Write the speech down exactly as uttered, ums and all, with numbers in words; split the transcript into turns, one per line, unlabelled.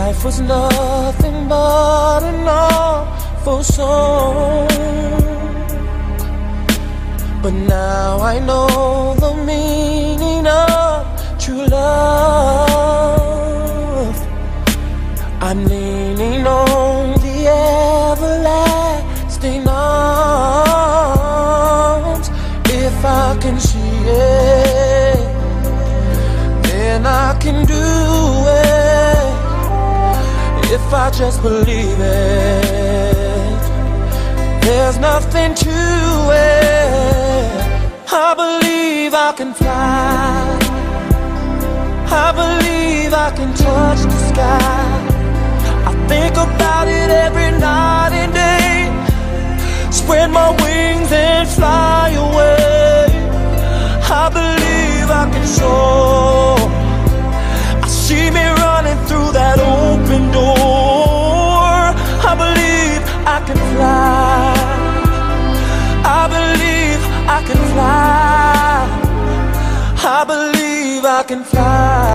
Life was nothing but an awful song, but now I know the meaning of true love. I'm leaning on the everlasting arms. If I can see it, then I can do it. If I just believe it, there's nothing to it. I believe I can fly. I believe I can touch the sky. I think about it every night and day. Spread my wings and fly away. I believe I can soar. I see me running through that open door. I believe I can fly. I believe I can fly. I believe I can fly.